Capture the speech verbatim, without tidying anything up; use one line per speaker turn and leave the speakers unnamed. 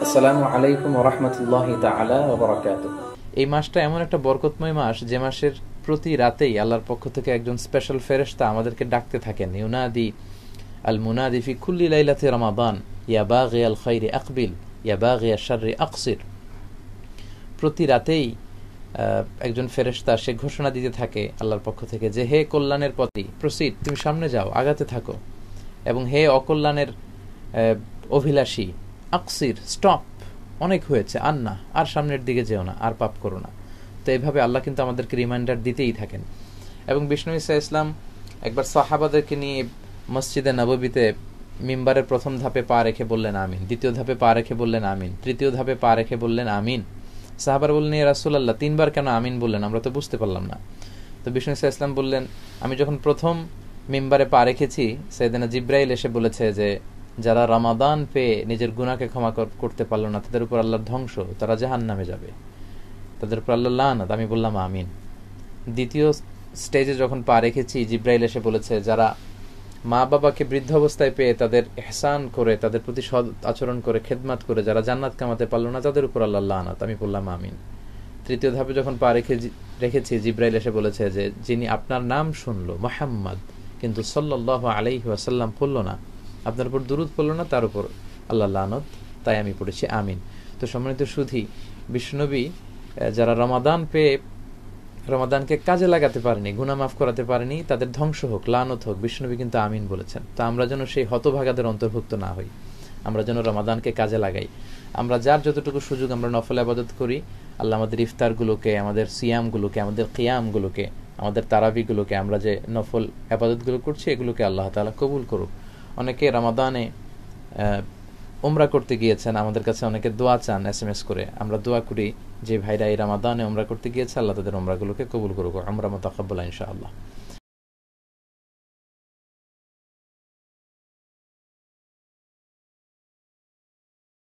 আসসালামু আলাইকুম ওয়া রাহমাতুল্লাহি তাআলা ওয়া বারাকাতুহু।
এই মাসটা এমন একটা বরকতময় মাস যে মাসের প্রতি রাতেই আল্লাহর পক্ষ থেকে একজন স্পেশাল ফেরেশতা আমাদেরকে ডাকতে থাকেন, ইউনাদি আল মুনাদি ফি কুল্লি লাইলাতি রমাদান ইয়া বাগিয়াল খাইরি আকবিল ইয়া বাগিয়াশ শাররি আকসির। প্রতি রাতেই একজন ফেরেশতা সে ঘোষণা দিতে থাকে আল্লাহর পক্ষ থেকে যে হে কল্যাণের পথে প্রসিড, তুমি সামনে যাও, আগাতে থাকো, এবং হে অকল্যাণের অভিলাষী আকসির, স্টপ, অনেক হয়েছে, আর না, আর সামনের দিকে যেও না, আর পাপ করো না। তো এইভাবে আল্লাহ কিন্তু আমাদেরকে রিমাইন্ডার দিতেই থাকেন। এবং বিষ্ণু ঈসা ইসলাম একবার সাহাবাদেরকে নিয়ে মসজিদে নববীতে মিম্বারের প্রথম ধাপে পা রেখে বললেন আমিন, দ্বিতীয় ধাপে পা রেখে বললেন আমিন, তৃতীয় ধাপে পা রেখে বললেন আমিন। সাহাবার বললেন ইয়া রাসূলুল্লাহ, তিনবার কেন আমিন বললেন, আমরা তো বুঝতে পারলাম না। তো বিষ্ণু ঈসা ইসলাম বললেন, আমি যখন প্রথম মিম্বারে পা রেখেছি সাইয়েদনা জিব্রাইল এসে বলেছে যে যারা রমাদান পেয়ে নিজের গুনাহকে ক্ষমা করতে পারলো না তাদের উপর আল্লাহর ধ্বংস, তারা জাহান্নামে যাবে, তাদের উপর আল্লাহর লানত। আমি বললাম আমিন। দ্বিতীয় স্টেজে যখন পা রেখেছি জিব্রাইল এসে বলেছে যারা মা বাবাকে বৃদ্ধ অবস্থায় পেয়ে তাদের ইহসান করে, তাদের প্রতি সৎ আচরণ করে, খেদমাত করে যারা জান্নাত কামাতে পারলো না তাদের উপর আল্লাহর লানত। আমি বললাম আমিন। তৃতীয় ধাপে যখন পা রেখে রেখেছি জিব্রাইল এসে বলেছে যে যিনি আপনার নাম শুনলো মুহাম্মদ কিন্তু সাল্লাল্লাহু আলাইহি ওয়াসাল্লাম পড়লো না, আপনার উপর দুরূদ পড়লো না, তার উপর আল্লাহর লানত, তাই আমি পড়েছি আমিন। তো সম্মানিত সুধী, বিশ্বনবী যারা রমাদান পেয়ে রমাদানকে কাজে লাগাতে পারেনি, গুনাহ মাফ করাতে পারেনি, তাদের ধ্বংস হোক, লানত হোক, বিশ্বনবী কিন্তু আমিন বলেছেন। তো আমরা যেন সেই হতভাগাদের অন্তর্ভুক্ত না হই, আমরা যেন রমাদানকে কাজে লাগাই। আমরা যার যতটুকু সুযোগ আমরা নফল ইবাদত করি, আল্লাহ আমাদের ইফতারগুলোকে, আমাদের সিয়ামগুলোকে, আমাদের কিয়ামগুলোকে, আমাদের তারাবিগুলোকে, আমরা যে নফল ইবাদতগুলো করছি এগুলোকে আল্লাহ তাআলা কবুল করুক। অনেকে রমাদানে উমরা করতে গিয়েছেন, আমাদের কাছে অনেকে দোয়া চান এস এম এস করে, আমরা দোয়া করি যে ভাইরা এই রমাদানে উমরা করতে গিয়েছে আল্লাহ তাদের উমরাগুলোকে কবুল করুক, উমরা মুতাকাব্বালা ইনশাআল্লাহ।